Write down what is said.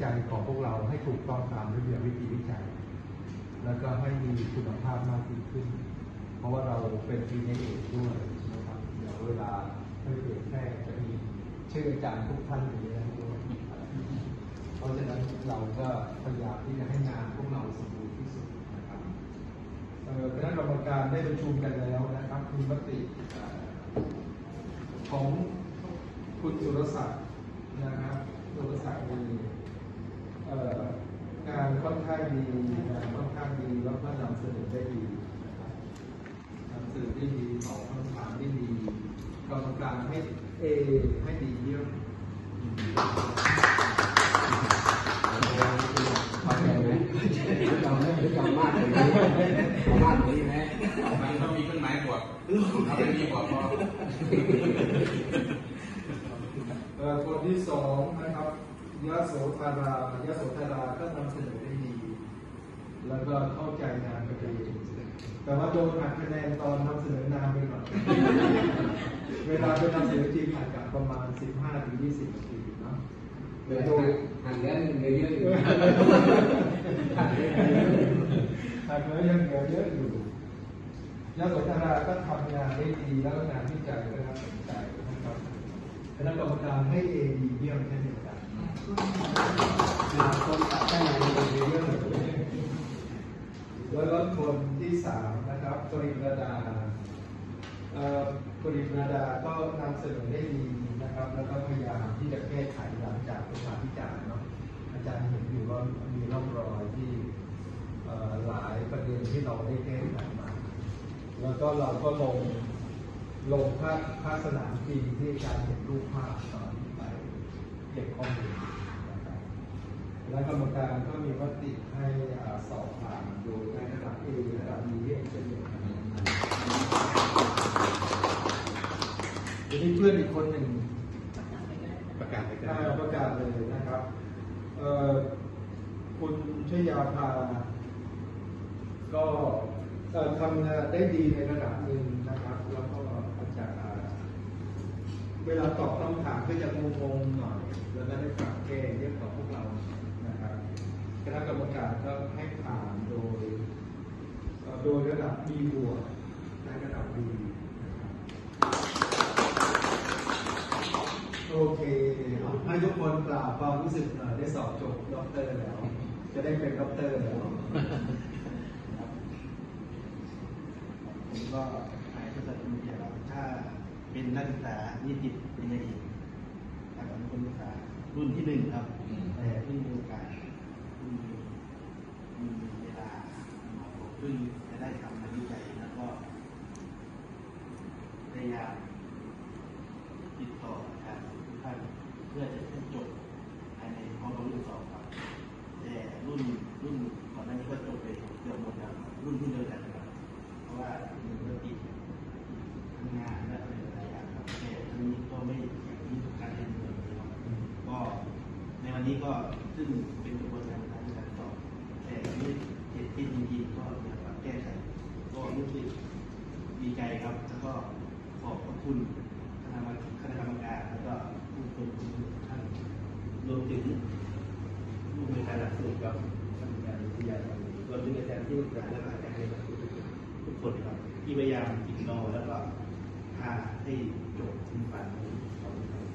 จัยของพวกเราให้ถูกต้องตามระเบียบวิธีวิจัยแล้วก็ให้มีคุณภาพมากยิ่งขึ้นเพราะว่าเราเป็นปีในเอกด้วยนะครับเดี๋ยวเวลาให้เอกแค่จะมีชื่ออาจารย์ทุกท่านอย่างนี้นะครับเพราะฉะนั้นเราก็พยายามที่จะให้งานพวกเราสมบูรณ์ที่สุดนะครับคณะกรรมการได้ประชุมกันแล้วนะครับมีมติของคุณสุรศักดิ์นะครับสุรศักดิ์มีงานค่อนข้างดีแล้วก็นำเสนอได้ดีนะครับนำเสนอได้ดีตอบคำถามได้ดีกรรมการให้Aให้ดีเยี่ยมเรามากเลยมากเลยไหมมันต้องมีเครื่องหมายบวกถ้าไม่มีบวกพอคนที่สองนะครับยโสธราก็นำเสนอได้ดีแล้วก็เข้าใจงานกันดีแต่ว่าโดนหักคะแนนตอนนำเสนอนานไปหน่อยเวลาไปนำเสนอจริงอาจจะประมาณ 15-20 นาทีเนาะโดยห่างกันเยอะอยู่ห่างกันยังเยอะอยู่ยโสธราก็ทำงานได้ดีแล้วงานวิจัยก็น่าสนใจนะครับคณะกรรมการให้Aดีเยี่ยมเช่นเดียวกันคนตัดได้งานดีเยอะเลยแล้วก็คนที่3นะครับปริมดาก็นำเสนอได้ดีนะครับแล้วก็พยายามที่จะแก้ไขหลังจากประชาพิจารณ์เนาะอาจารย์เห็นอยู่ว่ามีร่องรอยที่หลายประเด็นที่เราได้แก้ไขมาแล้วก็เราก็ลงภาพสนามจริงที่อาจารย์เห็นรูปภาพตอนไปเก็บข้อมูลนะครับและกรรมการก็มีมติให้สอบผ่านโดยในระดับ A ระดับ B ที่เป็นอย่างไรทีนี้เพื่อนอีกคนหนึ่งประกาศเลยนะครับคุณชยาภาก็ทำงานได้ดีในระดับหนึ่งนะครับแล้วก็อาจารย์เวลาตอบคำถามก็จะงงๆหน่อยแล้วก็ได้ปรับแก้เรื่องของพวกเรานะครับคณะกรรมการก็ให้ผ่านโดยระดับ B บวกในระดับ B โอเคให้ทุกคนกล่าวความรู้สึกหน่อยได้สอบจบด็อกเตอร์แล้วจะได้เป็นด็อกเตอร์แล้วผมก็หายประสบการณ์แล้วถ้าเป็นนักศึกษานิติปริญญาเอกครับผมเป็นนักศึกษารุ่นที่1ครับแต่ที่มีโอกาสมีเวลาซึ่งจะได้ทำงานวิจัยแล้วก็พยายามติดต่ออาจารย์ทุกท่านเพื่อจะจบภายในห้องรุ่น2ครับแต่รุ่นก่อนหน้านี้ก็จบไปเกือบหมดแล้วรุ่นที่เดียวกันครับเพราะว่ามันก็ติดทำงานและอะไรหลายอย่างครับแต่ทีนี้ก็ไม่มีการเรียนรู้ครับก็ในวันนี้ก็ซึ่งเป็นกระบวนการการสอบแต่ไม่เสร็จสิ้นจริงๆก็อยากปรับแก้ไขก็รู้สึกดีใจครับแล้วก็ขอบพระคุณคณะกรรมการแล้วก็ผู้ชมทุกท่านรวมถึงผู้บริการหลักสูตรกับท่านอาจารย์วิทยาลัยรวมถึงอาจารย์ที่ปรึกษาและอาจารย์ในหลักสูตรทุกคนครับที่พยายามติดต่อแล้วก็พาให้จบถึงฝันของเรา